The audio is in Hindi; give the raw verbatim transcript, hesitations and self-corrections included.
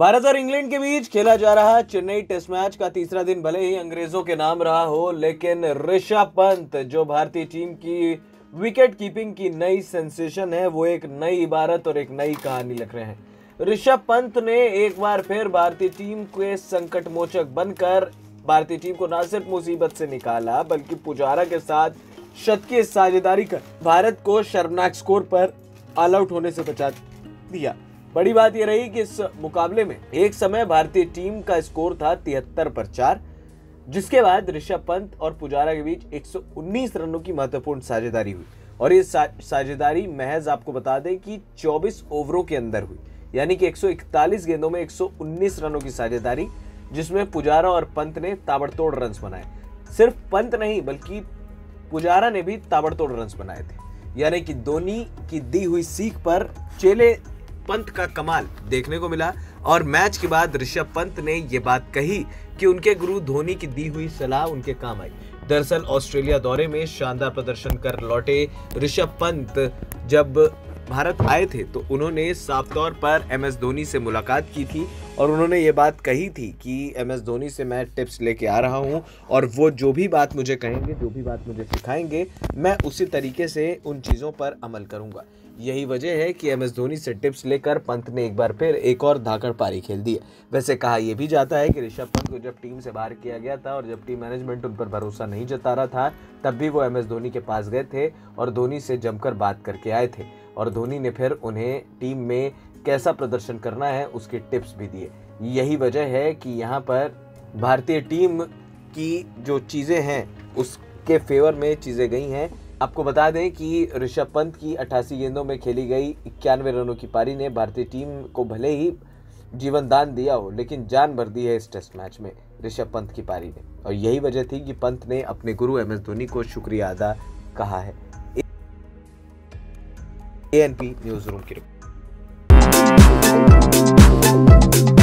भारत और इंग्लैंड के बीच खेला जा रहा चेन्नई टेस्ट मैच का तीसरा दिन भले ही अंग्रेजों के नाम रहा हो, लेकिन ऋषभ पंत जो भारतीय टीम की विकेट कीपिंग की नई सेंसेशन है, वो एक नई इबारत और एक नई कहानी लिख रहे हैं। ऋषभ पंत ने एक बार फिर भारतीय टीम के संकट मोचक बनकर भारतीय टीम को न सिर्फ मुसीबत से निकाला, बल्कि पुजारा के साथ शतकीय साझेदारी कर भारत को शर्मनाक स्कोर पर ऑल आउट होने से बचा दिया। बड़ी बात यह रही कि इस मुकाबले में एक समय भारतीय टीम का स्कोर था तिहत्तर पर चार, जिसके बाद ऋषभ पंत और पुजारा के बीच एक सौ उन्नीस रनों की महत्वपूर्ण साझेदारी हुई। और ये सा, साझेदारी महज आपको बता दें कि चौबीस ओवरों के अंदर हुई, यानी कि एक सौ इकतालीस गेंदों में एक सौ उन्नीस रनों की साझेदारी, जिसमें पुजारा और पंत ने ताबड़तोड़ रन्स बनाए। सिर्फ पंत नहीं बल्कि पुजारा ने भी ताबड़तोड़ रन्स बनाए थे, यानी कि धोनी की दी हुई सीख पर चेले पंत का कमाल देखने को मिला। और मैच के बाद ऋषभ पंत ने यह बात कही कि उनके गुरु धोनी की दी हुई सलाह उनके काम आई। दरअसल ऑस्ट्रेलिया दौरे में शानदार प्रदर्शन कर लौटे ऋषभ पंत जब भारत आए थे तो उन्होंने साफ तौर पर एम एस धोनी से मुलाकात की थी और उन्होंने ये बात कही थी कि एम एस धोनी से मैं टिप्स लेके आ रहा हूं और वो जो भी बात मुझे कहेंगे, जो भी बात मुझे सिखाएंगे, मैं उसी तरीके से उन चीज़ों पर अमल करूंगा। यही वजह है कि एम एस धोनी से टिप्स लेकर पंत ने एक बार फिर एक और धाकड़ पारी खेल दी है। वैसे कहा यह भी जाता है कि ऋषभ पंत को जब टीम से बाहर किया गया था और जब टीम मैनेजमेंट उन पर भरोसा नहीं जता रहा था, तब भी वो एम एस धोनी के पास गए थे और धोनी से जमकर बात करके आए थे और धोनी ने फिर उन्हें टीम में कैसा प्रदर्शन करना है उसके टिप्स भी दिए। यही वजह है कि यहाँ पर भारतीय टीम की जो चीज़ें हैं उसके फेवर में चीज़ें गई हैं। आपको बता दें कि ऋषभ पंत की अट्ठासी गेंदों में खेली गई इक्यानवे रनों की पारी ने भारतीय टीम को भले ही जीवन दान दिया हो, लेकिन जान भर दी है इस टेस्ट मैच में ऋषभ पंत की पारी ने। और यही वजह थी कि पंत ने अपने गुरु एम एस धोनी को शुक्रिया अदा कहा है। A N P newsroom की रिपोर्ट।